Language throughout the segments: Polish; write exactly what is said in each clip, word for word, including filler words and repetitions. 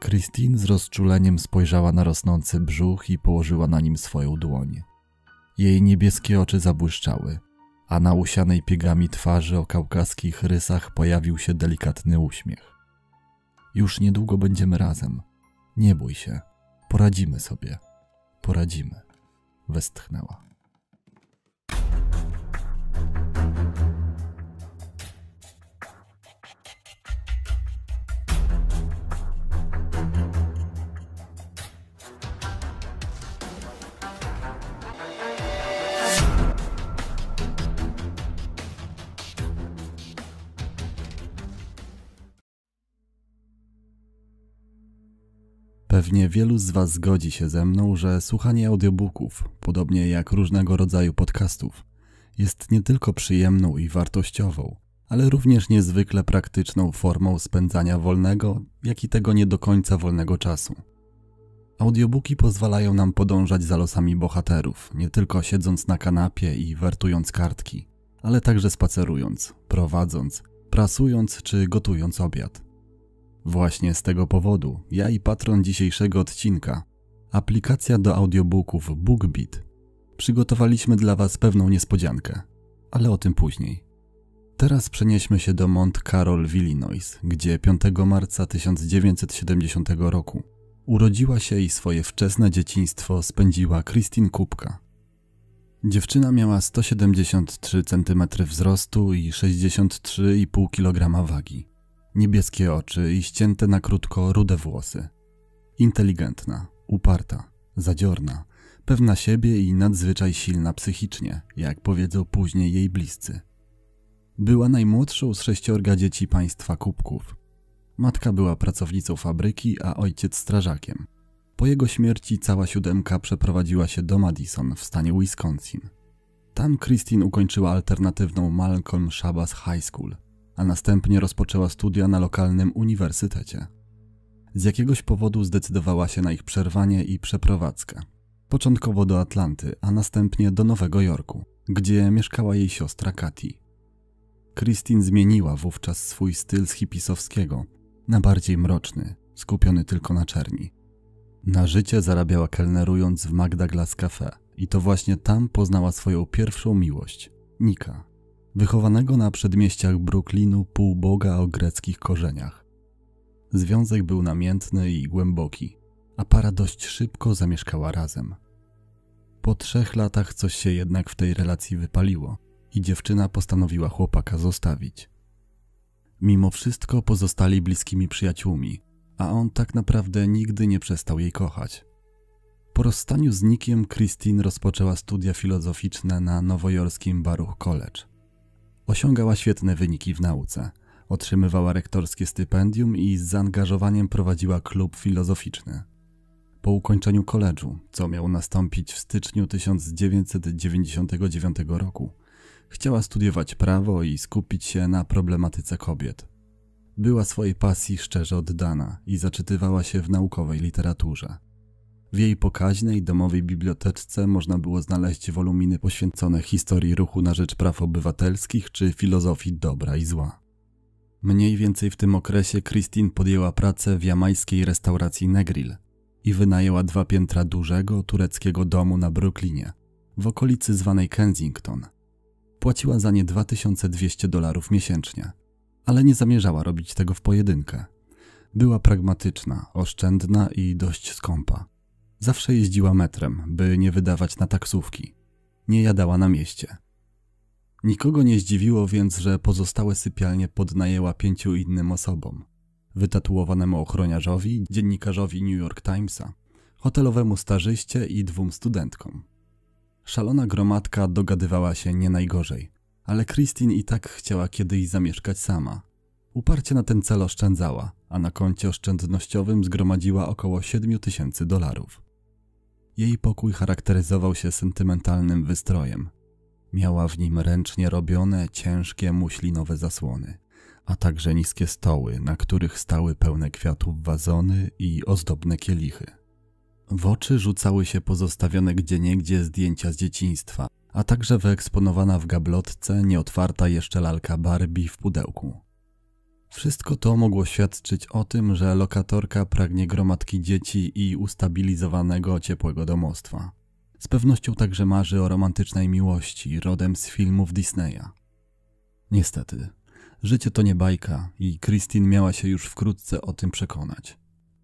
Christine z rozczuleniem spojrzała na rosnący brzuch i położyła na nim swoją dłoń. Jej niebieskie oczy zabłyszczały, a na usianej piegami twarzy o kaukaskich rysach pojawił się delikatny uśmiech. Już niedługo będziemy razem. Nie bój się. Poradzimy sobie. Poradzimy. Westchnęła. Pewnie wielu z Was zgodzi się ze mną, że słuchanie audiobooków, podobnie jak różnego rodzaju podcastów, jest nie tylko przyjemną i wartościową, ale również niezwykle praktyczną formą spędzania wolnego, jak i tego nie do końca wolnego czasu. Audiobooki pozwalają nam podążać za losami bohaterów, nie tylko siedząc na kanapie i wertując kartki, ale także spacerując, prowadząc, prasując czy gotując obiad. Właśnie z tego powodu ja i patron dzisiejszego odcinka, aplikacja do audiobooków BookBeat, przygotowaliśmy dla Was pewną niespodziankę, ale o tym później. Teraz przenieśmy się do Mount Carroll w Illinois, gdzie piątego marca tysiąc dziewięćset siedemdziesiątego roku urodziła się i swoje wczesne dzieciństwo spędziła Christine Kupka. Dziewczyna miała sto siedemdziesiąt trzy centymetry wzrostu i sześćdziesiąt trzy i pół kilograma wagi. Niebieskie oczy i ścięte na krótko rude włosy. Inteligentna, uparta, zadziorna, pewna siebie i nadzwyczaj silna psychicznie, jak powiedzą później jej bliscy. Była najmłodszą z sześciorga dzieci państwa Kupków. Matka była pracownicą fabryki, a ojciec strażakiem. Po jego śmierci cała siódemka przeprowadziła się do Madison w stanie Wisconsin. Tam Christine ukończyła alternatywną Malcolm Shabazz High School, a następnie rozpoczęła studia na lokalnym uniwersytecie. Z jakiegoś powodu zdecydowała się na ich przerwanie i przeprowadzkę. Początkowo do Atlanty, a następnie do Nowego Jorku, gdzie mieszkała jej siostra Katie. Christine zmieniła wówczas swój styl z hipisowskiego na bardziej mroczny, skupiony tylko na czerni. Na życie zarabiała kelnerując w McDouglas Cafe i to właśnie tam poznała swoją pierwszą miłość, Nika, wychowanego na przedmieściach Brooklynu półboga o greckich korzeniach. Związek był namiętny i głęboki, a para dość szybko zamieszkała razem. Po trzech latach coś się jednak w tej relacji wypaliło i dziewczyna postanowiła chłopaka zostawić. Mimo wszystko pozostali bliskimi przyjaciółmi, a on tak naprawdę nigdy nie przestał jej kochać. Po rozstaniu z Nickiem Christine rozpoczęła studia filozoficzne na nowojorskim Baruch College. Osiągała świetne wyniki w nauce, otrzymywała rektorskie stypendium i z zaangażowaniem prowadziła klub filozoficzny. Po ukończeniu koledżu, co miało nastąpić w styczniu tysiąc dziewięćset dziewięćdziesiątego dziewiątego roku, chciała studiować prawo i skupić się na problematyce kobiet. Była swojej pasji szczerze oddana i zaczytywała się w naukowej literaturze. W jej pokaźnej, domowej biblioteczce można było znaleźć woluminy poświęcone historii ruchu na rzecz praw obywatelskich czy filozofii dobra i zła. Mniej więcej w tym okresie Christine podjęła pracę w jamajskiej restauracji Negril i wynajęła dwa piętra dużego, tureckiego domu na Brooklynie, w okolicy zwanej Kensington. Płaciła za nie dwa tysiące dwieście dolarów miesięcznie, ale nie zamierzała robić tego w pojedynkę. Była pragmatyczna, oszczędna i dość skąpa. Zawsze jeździła metrem, by nie wydawać na taksówki. Nie jadała na mieście. Nikogo nie zdziwiło więc, że pozostałe sypialnie podnajęła pięciu innym osobom. Wytatuowanemu ochroniarzowi, dziennikarzowi New York Timesa, hotelowemu stażyście i dwóm studentkom. Szalona gromadka dogadywała się nie najgorzej, ale Christine i tak chciała kiedyś zamieszkać sama. Uparcie na ten cel oszczędzała, a na koncie oszczędnościowym zgromadziła około siedmiu tysięcy dolarów. Jej pokój charakteryzował się sentymentalnym wystrojem. Miała w nim ręcznie robione, ciężkie, muślinowe zasłony, a także niskie stoły, na których stały pełne kwiatów wazony i ozdobne kielichy. W oczy rzucały się pozostawione gdzieniegdzie zdjęcia z dzieciństwa, a także wyeksponowana w gablotce nieotwarta jeszcze lalka Barbie w pudełku. Wszystko to mogło świadczyć o tym, że lokatorka pragnie gromadki dzieci i ustabilizowanego, ciepłego domostwa. Z pewnością także marzy o romantycznej miłości rodem z filmów Disneya. Niestety, życie to nie bajka i Christine miała się już wkrótce o tym przekonać.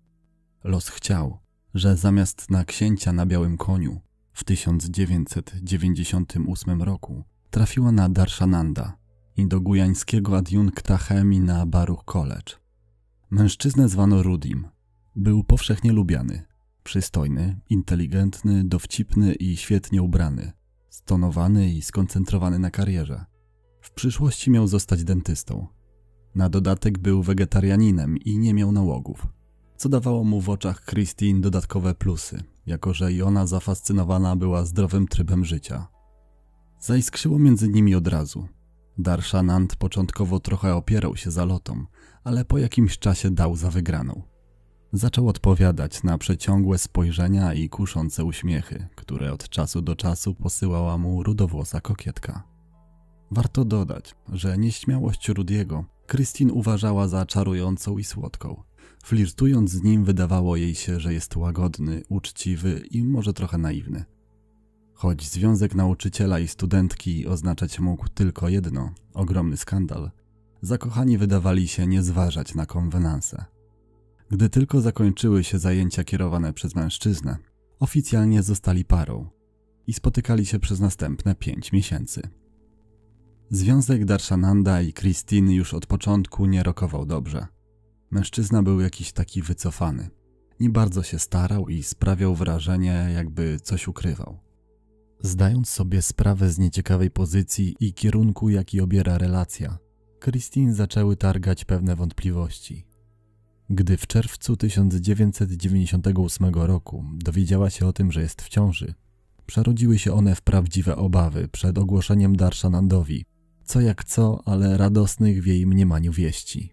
Los chciał, że zamiast na księcia na białym koniu w tysiąc dziewięćset dziewięćdziesiątym ósmym roku trafiła na Darshananda, indogujańskiego adiunkta chemii na Baruch College. Mężczyznę zwano Rudim. Był powszechnie lubiany. Przystojny, inteligentny, dowcipny i świetnie ubrany. Stonowany i skoncentrowany na karierze. W przyszłości miał zostać dentystą. Na dodatek był wegetarianinem i nie miał nałogów, co dawało mu w oczach Christine dodatkowe plusy, jako że i ona zafascynowana była zdrowym trybem życia. Zaiskrzyło między nimi od razu. Darshanand początkowo trochę opierał się zalotom, ale po jakimś czasie dał za wygraną. Zaczął odpowiadać na przeciągłe spojrzenia i kuszące uśmiechy, które od czasu do czasu posyłała mu rudowłosa kokietka. Warto dodać, że nieśmiałość Rudiego Christine uważała za czarującą i słodką. Flirtując z nim wydawało jej się, że jest łagodny, uczciwy i może trochę naiwny. Choć związek nauczyciela i studentki oznaczać mógł tylko jedno – ogromny skandal, zakochani wydawali się nie zważać na konwenanse. Gdy tylko zakończyły się zajęcia kierowane przez mężczyznę, oficjalnie zostali parą i spotykali się przez następne pięć miesięcy. Związek Darshananda i Christine już od początku nie rokował dobrze. Mężczyzna był jakiś taki wycofany. Nie bardzo się starał i sprawiał wrażenie, jakby coś ukrywał. Zdając sobie sprawę z nieciekawej pozycji i kierunku, jaki obiera relacja, Christine zaczęły targać pewne wątpliwości. Gdy w czerwcu tysiąc dziewięćset dziewięćdziesiątego ósmego roku dowiedziała się o tym, że jest w ciąży, przerodziły się one w prawdziwe obawy przed ogłoszeniem Darshanandowi, co jak co, ale radosnych w jej mniemaniu wieści.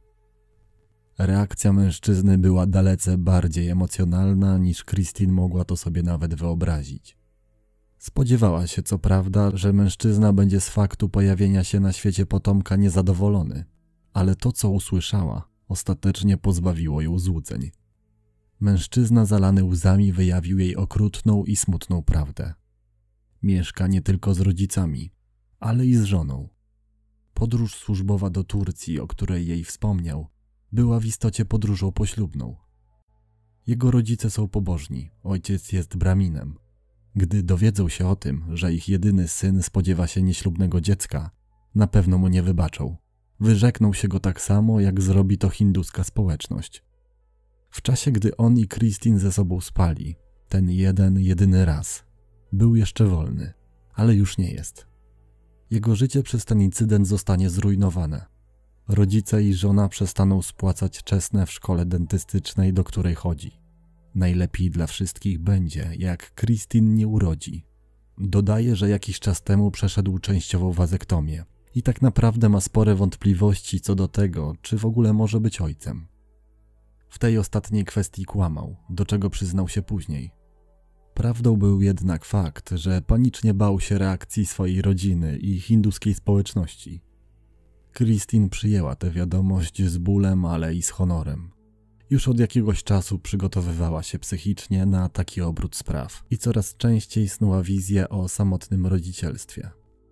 Reakcja mężczyzny była dalece bardziej emocjonalna, niż Christine mogła to sobie nawet wyobrazić. Spodziewała się co prawda, że mężczyzna będzie z faktu pojawienia się na świecie potomka niezadowolony, ale to, co usłyszała, ostatecznie pozbawiło ją złudzeń. Mężczyzna zalany łzami wyjawił jej okrutną i smutną prawdę. Mieszka nie tylko z rodzicami, ale i z żoną. Podróż służbowa do Turcji, o której jej wspomniał, była w istocie podróżą poślubną. Jego rodzice są pobożni, ojciec jest braminem. Gdy dowiedzą się o tym, że ich jedyny syn spodziewa się nieślubnego dziecka, na pewno mu nie wybaczą. Wyrzekną się go tak samo, jak zrobi to hinduska społeczność. W czasie, gdy on i Christine ze sobą spali, ten jeden, jedyny raz, był jeszcze wolny, ale już nie jest. Jego życie przez ten incydent zostanie zrujnowane. Rodzice i żona przestaną spłacać czesne w szkole dentystycznej, do której chodzi. Najlepiej dla wszystkich będzie, jak Christine nie urodzi. Dodaje, że jakiś czas temu przeszedł częściową wazektomię i tak naprawdę ma spore wątpliwości co do tego, czy w ogóle może być ojcem. W tej ostatniej kwestii kłamał, do czego przyznał się później. Prawdą był jednak fakt, że panicznie bał się reakcji swojej rodziny i hinduskiej społeczności. Christine przyjęła tę wiadomość z bólem, ale i z honorem. Już od jakiegoś czasu przygotowywała się psychicznie na taki obrót spraw i coraz częściej snuła wizję o samotnym rodzicielstwie.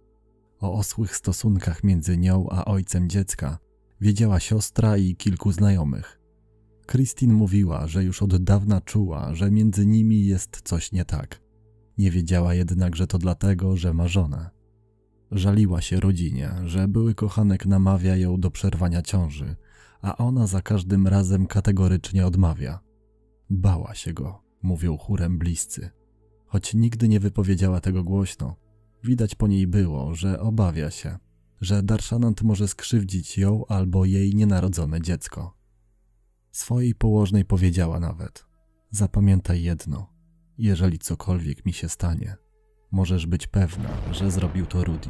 O osłych stosunkach między nią a ojcem dziecka wiedziała siostra i kilku znajomych. Christine mówiła, że już od dawna czuła, że między nimi jest coś nie tak. Nie wiedziała jednak, że to dlatego, że ma żonę. Żaliła się rodzinie, że były kochanek namawia ją do przerwania ciąży, a ona za każdym razem kategorycznie odmawia. Bała się go, mówią chórem bliscy. Choć nigdy nie wypowiedziała tego głośno, widać po niej było, że obawia się, że Darshanand może skrzywdzić ją albo jej nienarodzone dziecko. Swojej położnej powiedziała nawet: zapamiętaj jedno, jeżeli cokolwiek mi się stanie, możesz być pewna, że zrobił to Rudy.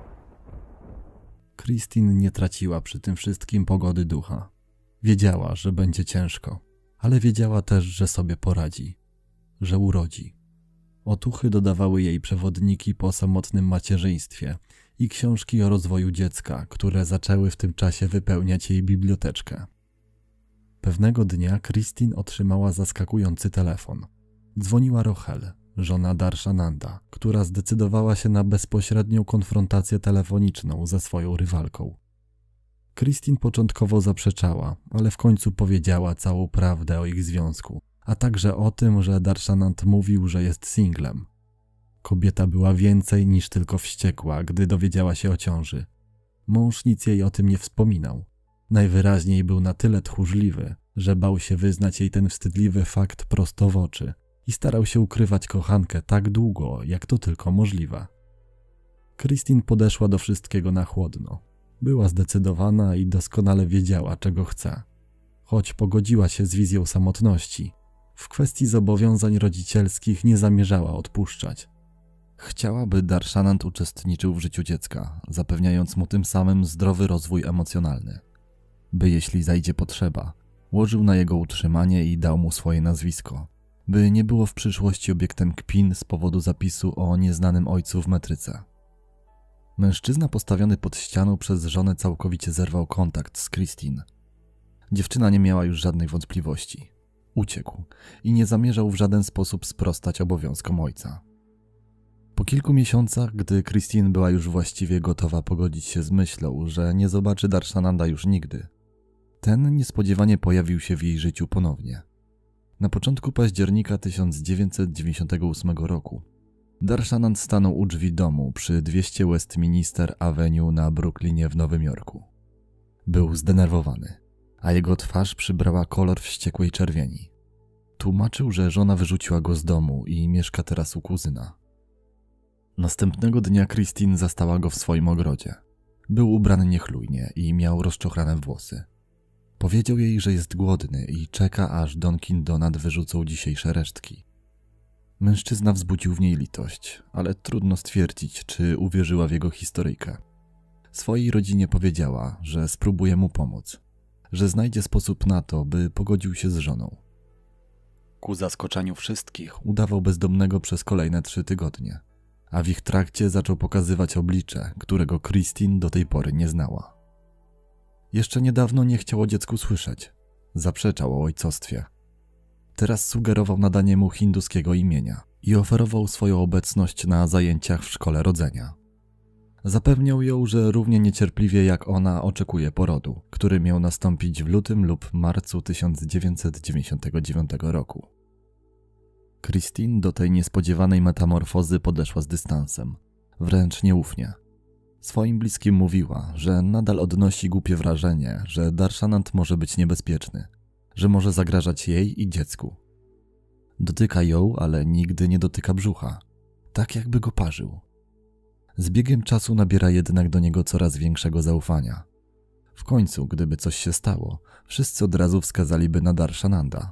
Christine nie traciła przy tym wszystkim pogody ducha. Wiedziała, że będzie ciężko, ale wiedziała też, że sobie poradzi, że urodzi. Otuchy dodawały jej przewodniki po samotnym macierzyństwie i książki o rozwoju dziecka, które zaczęły w tym czasie wypełniać jej biblioteczkę. Pewnego dnia Christine otrzymała zaskakujący telefon. Dzwoniła Rochelle, żona Darshananda, która zdecydowała się na bezpośrednią konfrontację telefoniczną ze swoją rywalką. Christine początkowo zaprzeczała, ale w końcu powiedziała całą prawdę o ich związku, a także o tym, że Darshanand mówił, że jest singlem. Kobieta była więcej niż tylko wściekła, gdy dowiedziała się o ciąży. Mąż nic jej o tym nie wspominał. Najwyraźniej był na tyle tchórzliwy, że bał się wyznać jej ten wstydliwy fakt prosto w oczy i starał się ukrywać kochankę tak długo, jak to tylko możliwe. Christine podeszła do wszystkiego na chłodno. Była zdecydowana i doskonale wiedziała, czego chce. Choć pogodziła się z wizją samotności, w kwestii zobowiązań rodzicielskich nie zamierzała odpuszczać. Chciała, by Darshanand uczestniczył w życiu dziecka, zapewniając mu tym samym zdrowy rozwój emocjonalny. By jeśli zajdzie potrzeba, łożył na jego utrzymanie i dał mu swoje nazwisko, by nie było w przyszłości obiektem kpin z powodu zapisu o nieznanym ojcu w metryce. Mężczyzna postawiony pod ścianą przez żonę całkowicie zerwał kontakt z Christine. Dziewczyna nie miała już żadnej wątpliwości. Uciekł i nie zamierzał w żaden sposób sprostać obowiązkom ojca. Po kilku miesiącach, gdy Christine była już właściwie gotowa pogodzić się z myślą, że nie zobaczy Darshananda już nigdy, ten niespodziewanie pojawił się w jej życiu ponownie. Na początku października tysiąc dziewięćset dziewięćdziesiątego ósmego roku Darshanand stanął u drzwi domu przy dwieście Westminster Avenue na Brooklynie w Nowym Jorku. Był zdenerwowany, a jego twarz przybrała kolor wściekłej czerwieni. Tłumaczył, że żona wyrzuciła go z domu i mieszka teraz u kuzyna. Następnego dnia Christine zastała go w swoim ogrodzie. Był ubrany niechlujnie i miał rozczochrane włosy. Powiedział jej, że jest głodny i czeka, aż Dunkin Donut wyrzucą dzisiejsze resztki. Mężczyzna wzbudził w niej litość, ale trudno stwierdzić, czy uwierzyła w jego historyjkę. Swojej rodzinie powiedziała, że spróbuje mu pomóc, że znajdzie sposób na to, by pogodził się z żoną. Ku zaskoczeniu wszystkich udawał bezdomnego przez kolejne trzy tygodnie, a w ich trakcie zaczął pokazywać oblicze, którego Christine do tej pory nie znała. Jeszcze niedawno nie chciał o dziecku słyszeć, zaprzeczał o ojcostwie. Teraz sugerował nadanie mu hinduskiego imienia i oferował swoją obecność na zajęciach w szkole rodzenia. Zapewniał ją, że równie niecierpliwie jak ona oczekuje porodu, który miał nastąpić w lutym lub marcu tysiąc dziewięćset dziewięćdziesiątego dziewiątego roku. Christine do tej niespodziewanej metamorfozy podeszła z dystansem, wręcz nieufnie. Swoim bliskim mówiła, że nadal odnosi głupie wrażenie, że Darshanand może być niebezpieczny, że może zagrażać jej i dziecku. Dotyka ją, ale nigdy nie dotyka brzucha, tak jakby go parzył. Z biegiem czasu nabiera jednak do niego coraz większego zaufania. W końcu, gdyby coś się stało, wszyscy od razu wskazaliby na Darshananda.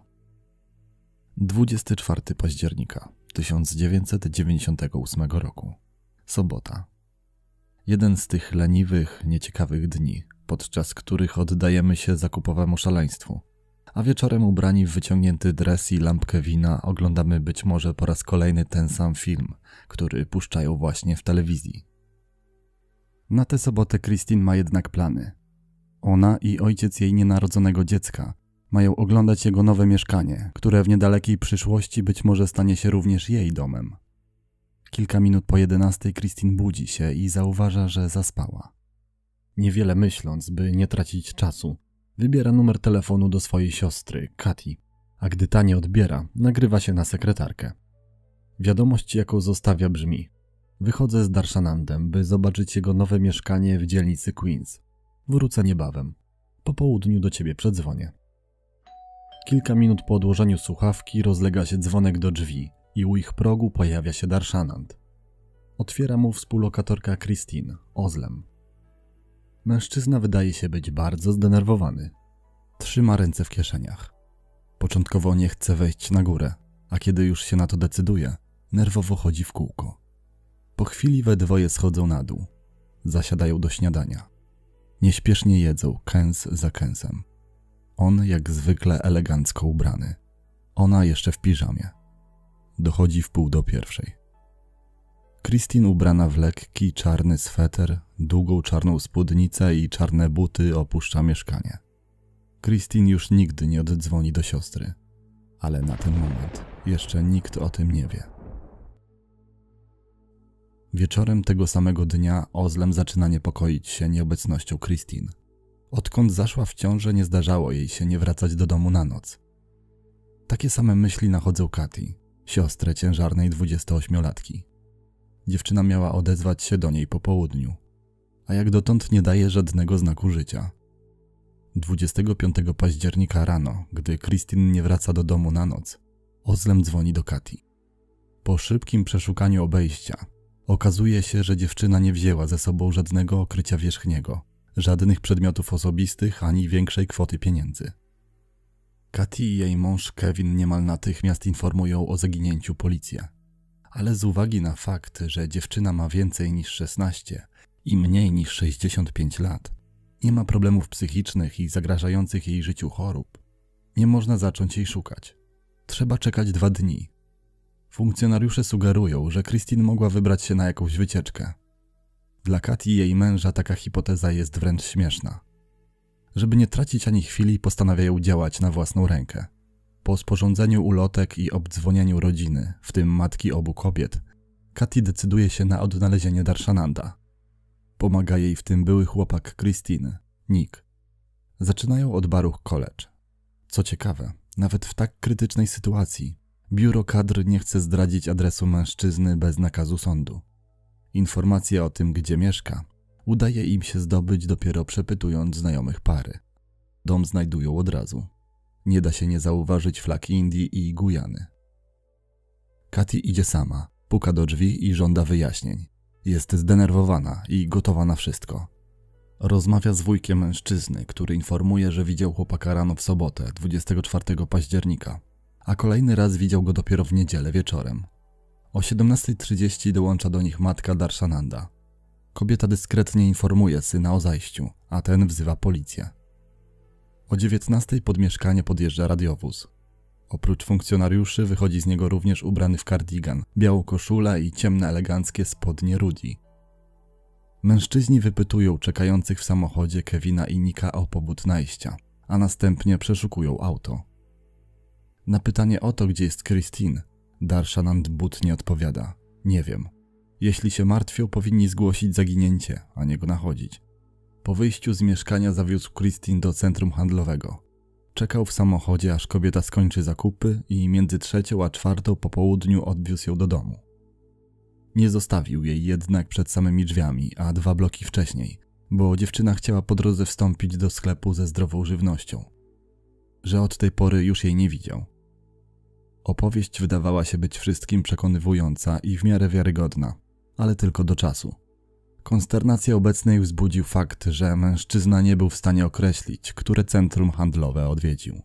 dwudziestego czwartego października tysiąc dziewięćset dziewięćdziesiątego ósmego roku. Sobota. Jeden z tych leniwych, nieciekawych dni, podczas których oddajemy się zakupowemu szaleństwu, a wieczorem ubrani w wyciągnięty dres i lampkę wina oglądamy być może po raz kolejny ten sam film, który puszczają właśnie w telewizji. Na tę sobotę Christine ma jednak plany. Ona i ojciec jej nienarodzonego dziecka mają oglądać jego nowe mieszkanie, które w niedalekiej przyszłości być może stanie się również jej domem. Kilka minut po jedenastej Christine budzi się i zauważa, że zaspała. Niewiele myśląc, by nie tracić czasu, wybiera numer telefonu do swojej siostry, Katy, a gdy ta nie odbiera, nagrywa się na sekretarkę. Wiadomość, jaką zostawia, brzmi: wychodzę z Darshanandem, by zobaczyć jego nowe mieszkanie w dzielnicy Queens. Wrócę niebawem. Po południu do ciebie przedzwonię. Kilka minut po odłożeniu słuchawki rozlega się dzwonek do drzwi i u ich progu pojawia się Darshanand. Otwiera mu współlokatorka Christine, Ozlem. Mężczyzna wydaje się być bardzo zdenerwowany. Trzyma ręce w kieszeniach. Początkowo nie chce wejść na górę, a kiedy już się na to decyduje, nerwowo chodzi w kółko. Po chwili we dwoje schodzą na dół. Zasiadają do śniadania. Nieśpiesznie jedzą, kęs za kęsem. On jak zwykle elegancko ubrany. Ona jeszcze w piżamie. Dochodzi w pół do pierwszej. Christine ubrana w lekki, czarny sweter, długą czarną spódnicę i czarne buty opuszcza mieszkanie. Christine już nigdy nie oddzwoni do siostry, ale na ten moment jeszcze nikt o tym nie wie. Wieczorem tego samego dnia Özlem zaczyna niepokoić się nieobecnością Christine. Odkąd zaszła w ciążę, nie zdarzało jej się nie wracać do domu na noc. Takie same myśli nachodzą Katy, siostrę ciężarnej dwudziestoośmiolatki. Dziewczyna miała odezwać się do niej po południu, a jak dotąd nie daje żadnego znaku życia. dwudziestego piątego października rano, gdy Christine nie wraca do domu na noc, Özlem dzwoni do Katy. Po szybkim przeszukaniu obejścia okazuje się, że dziewczyna nie wzięła ze sobą żadnego okrycia wierzchniego, żadnych przedmiotów osobistych ani większej kwoty pieniędzy. Katy i jej mąż Kevin niemal natychmiast informują o zaginięciu policję, ale z uwagi na fakt, że dziewczyna ma więcej niż szesnaście i mniej niż sześćdziesiąt pięć lat, nie ma problemów psychicznych i zagrażających jej życiu chorób, nie można zacząć jej szukać. Trzeba czekać dwa dni. Funkcjonariusze sugerują, że Christine mogła wybrać się na jakąś wycieczkę. Dla Katy i jej męża taka hipoteza jest wręcz śmieszna. Żeby nie tracić ani chwili, postanawiają działać na własną rękę. Po sporządzeniu ulotek i obdzwonieniu rodziny, w tym matki obu kobiet, Katy decyduje się na odnalezienie Darshananda. Pomaga jej w tym były chłopak Christine, Nick. Zaczynają od baru College. Co ciekawe, nawet w tak krytycznej sytuacji biuro kadr nie chce zdradzić adresu mężczyzny bez nakazu sądu. Informacje o tym, gdzie mieszka, udaje im się zdobyć dopiero przepytując znajomych pary. Dom znajdują od razu. Nie da się nie zauważyć flag Indii i Gujany. Katy idzie sama, puka do drzwi i żąda wyjaśnień. Jest zdenerwowana i gotowa na wszystko. Rozmawia z wujkiem mężczyzny, który informuje, że widział chłopaka rano w sobotę, dwudziestego czwartego października, a kolejny raz widział go dopiero w niedzielę wieczorem. O siedemnastej trzydzieści dołącza do nich matka Darshananda. Kobieta dyskretnie informuje syna o zajściu, a ten wzywa policję. O dziewiętnastej pod mieszkanie podjeżdża radiowóz. Oprócz funkcjonariuszy wychodzi z niego również ubrany w kardigan, białą koszulę i ciemne eleganckie spodnie Rudy. Mężczyźni wypytują czekających w samochodzie Kevina i Nicka o powód najścia, a następnie przeszukują auto. Na pytanie o to, gdzie jest Christine, Darshanand butnie odpowiada: nie wiem. Jeśli się martwią, powinni zgłosić zaginięcie, a nie go nachodzić. Po wyjściu z mieszkania zawiózł Christine do centrum handlowego. Czekał w samochodzie, aż kobieta skończy zakupy i między trzecią a czwartą po południu odwiózł ją do domu. Nie zostawił jej jednak przed samymi drzwiami, a dwa bloki wcześniej, bo dziewczyna chciała po drodze wstąpić do sklepu ze zdrową żywnością. Że od tej pory już jej nie widział. Opowieść wydawała się być wszystkim przekonywująca i w miarę wiarygodna, ale tylko do czasu. Konsternację obecnej wzbudził fakt, że mężczyzna nie był w stanie określić, które centrum handlowe odwiedził.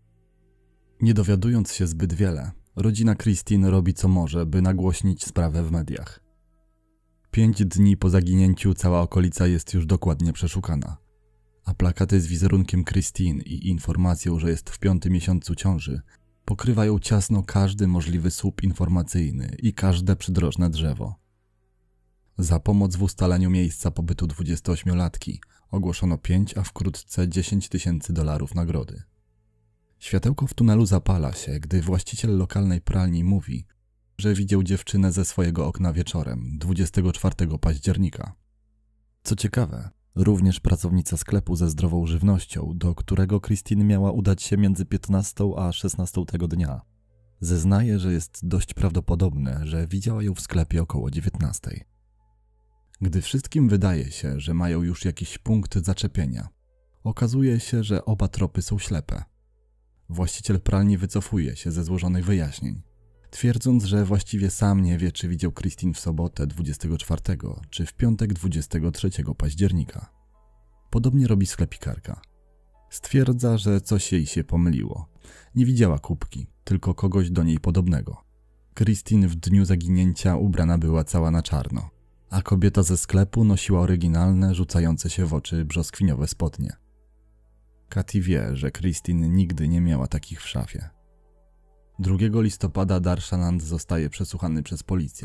Nie dowiadując się zbyt wiele, rodzina Christine robi co może, by nagłośnić sprawę w mediach. Pięć dni po zaginięciu cała okolica jest już dokładnie przeszukana, a plakaty z wizerunkiem Christine i informacją, że jest w piątym miesiącu ciąży, pokrywają ciasno każdy możliwy słup informacyjny i każde przydrożne drzewo. Za pomoc w ustaleniu miejsca pobytu dwudziestoośmiolatki ogłoszono pięć, a wkrótce dziesięć tysięcy dolarów nagrody. Światełko w tunelu zapala się, gdy właściciel lokalnej pralni mówi, że widział dziewczynę ze swojego okna wieczorem, dwudziestego czwartego października. Co ciekawe, również pracownica sklepu ze zdrową żywnością, do którego Christine miała udać się między piętnastą a szesnastą tego dnia, zeznaje, że jest dość prawdopodobne, że widziała ją w sklepie około dziewiętnastej. Gdy wszystkim wydaje się, że mają już jakiś punkt zaczepienia, okazuje się, że oba tropy są ślepe. Właściciel pralni wycofuje się ze złożonych wyjaśnień, twierdząc, że właściwie sam nie wie, czy widział Christine w sobotę dwudziestego czwartego czy w piątek dwudziestego trzeciego października. Podobnie robi sklepikarka. Stwierdza, że coś jej się pomyliło. Nie widziała kubki, tylko kogoś do niej podobnego. Christine w dniu zaginięcia ubrana była cała na czarno, a kobieta ze sklepu nosiła oryginalne, rzucające się w oczy brzoskwiniowe spodnie. Katy wie, że Christine nigdy nie miała takich w szafie. drugiego listopada Darshanand zostaje przesłuchany przez policję,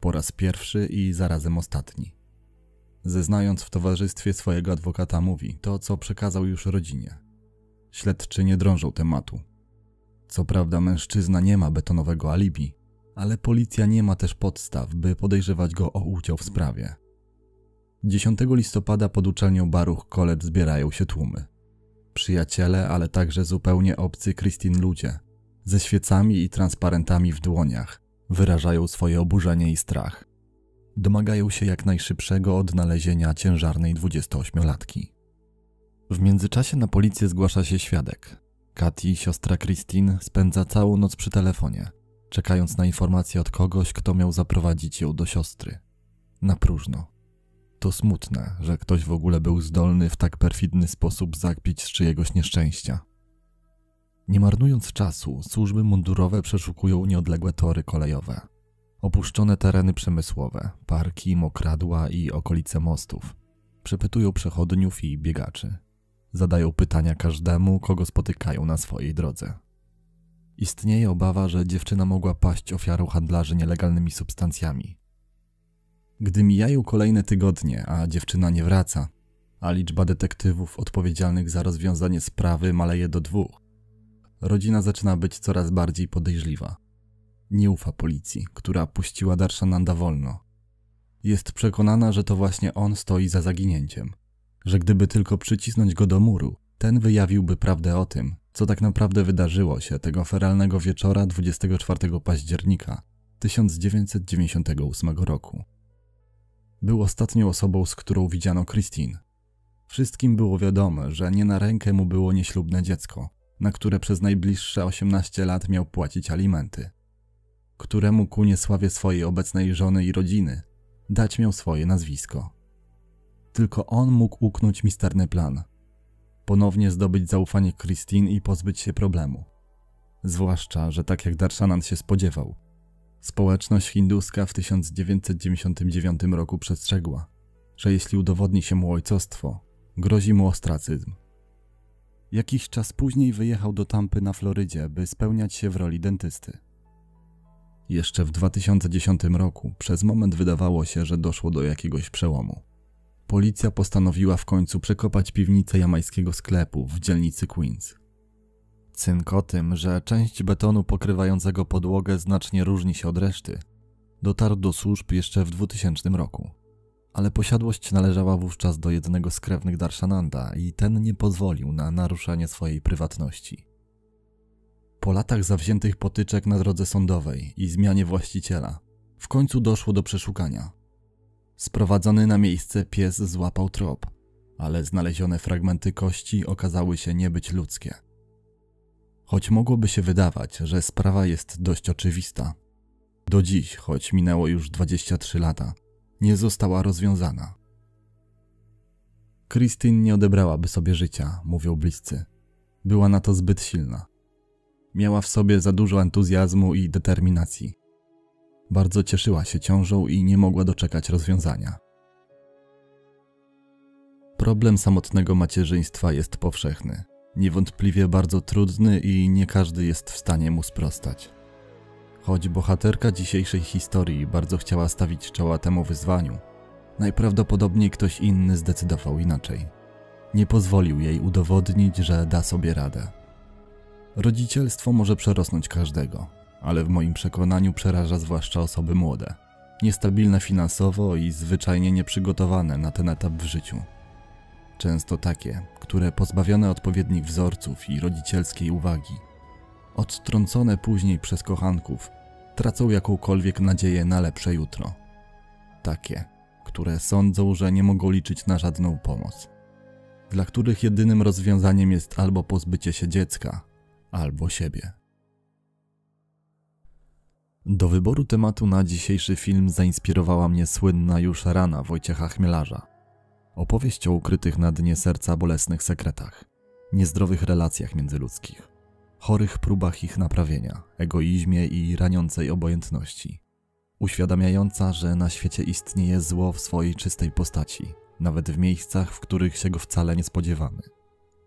po raz pierwszy i zarazem ostatni. Zeznając w towarzystwie swojego adwokata mówi to, co przekazał już rodzinie. Śledczy nie drążą tematu. Co prawda mężczyzna nie ma betonowego alibi, ale policja nie ma też podstaw, by podejrzewać go o udział w sprawie. dziesiątego listopada pod uczelnią Baruch College zbierają się tłumy. Przyjaciele, ale także zupełnie obcy Christine ludzie, ze świecami i transparentami w dłoniach, wyrażają swoje oburzenie i strach. Domagają się jak najszybszego odnalezienia ciężarnej dwudziestoośmiolatki. W międzyczasie na policję zgłasza się świadek. Katy, siostra Christine, spędza całą noc przy telefonie, czekając na informację od kogoś, kto miał zaprowadzić ją do siostry. Na próżno. To smutne, że ktoś w ogóle był zdolny w tak perfidny sposób zakpić z czyjegoś nieszczęścia. Nie marnując czasu, służby mundurowe przeszukują nieodległe tory kolejowe, opuszczone tereny przemysłowe, parki, mokradła i okolice mostów. Przepytują przechodniów i biegaczy. Zadają pytania każdemu, kogo spotykają na swojej drodze. Istnieje obawa, że dziewczyna mogła paść ofiarą handlarzy nielegalnymi substancjami. Gdy mijają kolejne tygodnie, a dziewczyna nie wraca, a liczba detektywów odpowiedzialnych za rozwiązanie sprawy maleje do dwóch, rodzina zaczyna być coraz bardziej podejrzliwa. Nie ufa policji, która puściła Darshananda wolno. Jest przekonana, że to właśnie on stoi za zaginięciem, że gdyby tylko przycisnąć go do muru, ten wyjawiłby prawdę o tym, co tak naprawdę wydarzyło się tego feralnego wieczora dwudziestego czwartego października tysiąc dziewięćset dziewięćdziesiątego ósmego roku. Był ostatnią osobą, z którą widziano Christine. Wszystkim było wiadome, że nie na rękę mu było nieślubne dziecko, na które przez najbliższe osiemnaście lat miał płacić alimenty, któremu ku niesławie swojej obecnej żony i rodziny dać miał swoje nazwisko. Tylko on mógł uknąć misterny plan. Ponownie zdobyć zaufanie Christine i pozbyć się problemu. Zwłaszcza, że tak jak Darshanand się spodziewał, społeczność hinduska w tysiąc dziewięćset dziewięćdziesiątym dziewiątym roku przestrzegła, że jeśli udowodni się mu ojcostwo, grozi mu ostracyzm. Jakiś czas później wyjechał do Tampy na Florydzie, by spełniać się w roli dentysty. Jeszcze w dwa tysiące dziesiątym roku przez moment wydawało się, że doszło do jakiegoś przełomu. Policja postanowiła w końcu przekopać piwnicę jamańskiego sklepu w dzielnicy Queens. Cynk o tym, że część betonu pokrywającego podłogę znacznie różni się od reszty, dotarł do służb jeszcze w dwutysięcznym roku. Ale posiadłość należała wówczas do jednego z krewnych Darshananda i ten nie pozwolił na naruszanie swojej prywatności. Po latach zawziętych potyczek na drodze sądowej i zmianie właściciela, w końcu doszło do przeszukania. Sprowadzony na miejsce pies złapał trop, ale znalezione fragmenty kości okazały się nie być ludzkie. Choć mogłoby się wydawać, że sprawa jest dość oczywista, do dziś, choć minęło już dwadzieścia trzy lata, nie została rozwiązana. Christine nie odebrałaby sobie życia, mówią bliscy. Była na to zbyt silna. Miała w sobie za dużo entuzjazmu i determinacji. Bardzo cieszyła się ciążą i nie mogła doczekać rozwiązania. Problem samotnego macierzyństwa jest powszechny, niewątpliwie bardzo trudny i nie każdy jest w stanie mu sprostać. Choć bohaterka dzisiejszej historii bardzo chciała stawić czoła temu wyzwaniu, najprawdopodobniej ktoś inny zdecydował inaczej. Nie pozwolił jej udowodnić, że da sobie radę. Rodzicielstwo może przerosnąć każdego, ale w moim przekonaniu przeraża zwłaszcza osoby młode, niestabilne finansowo i zwyczajnie nieprzygotowane na ten etap w życiu. Często takie, które pozbawione odpowiednich wzorców i rodzicielskiej uwagi, odtrącone później przez kochanków, tracą jakąkolwiek nadzieję na lepsze jutro. Takie, które sądzą, że nie mogą liczyć na żadną pomoc. Dla których jedynym rozwiązaniem jest albo pozbycie się dziecka, albo siebie. Do wyboru tematu na dzisiejszy film zainspirowała mnie słynna już rana Wojciecha Chmielarza. Opowieść o ukrytych na dnie serca bolesnych sekretach, niezdrowych relacjach międzyludzkich, chorych próbach ich naprawienia, egoizmie i raniącej obojętności. Uświadamiająca, że na świecie istnieje zło w swojej czystej postaci, nawet w miejscach, w których się go wcale nie spodziewamy.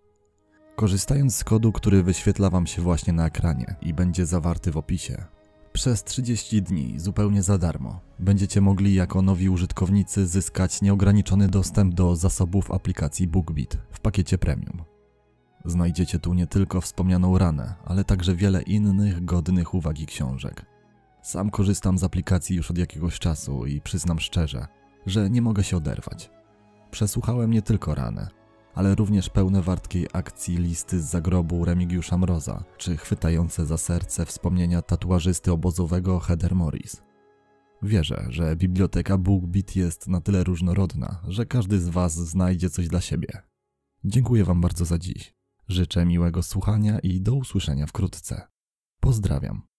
Korzystając z kodu, który wyświetla Wam się właśnie na ekranie i będzie zawarty w opisie, Przez trzydzieści dni, zupełnie za darmo, będziecie mogli jako nowi użytkownicy zyskać nieograniczony dostęp do zasobów aplikacji BookBeat w pakiecie premium. Znajdziecie tu nie tylko wspomnianą Ranę, ale także wiele innych godnych uwagi książek. Sam korzystam z aplikacji już od jakiegoś czasu i przyznam szczerze, że nie mogę się oderwać. Przesłuchałem nie tylko Ranę, ale również pełne wartkiej akcji listy z zagrobu Remigiusza Mroza, czy chwytające za serce wspomnienia tatuażysty obozowego Heather Morris. Wierzę, że biblioteka BookBeat jest na tyle różnorodna, że każdy z Was znajdzie coś dla siebie. Dziękuję Wam bardzo za dziś. Życzę miłego słuchania i do usłyszenia wkrótce. Pozdrawiam.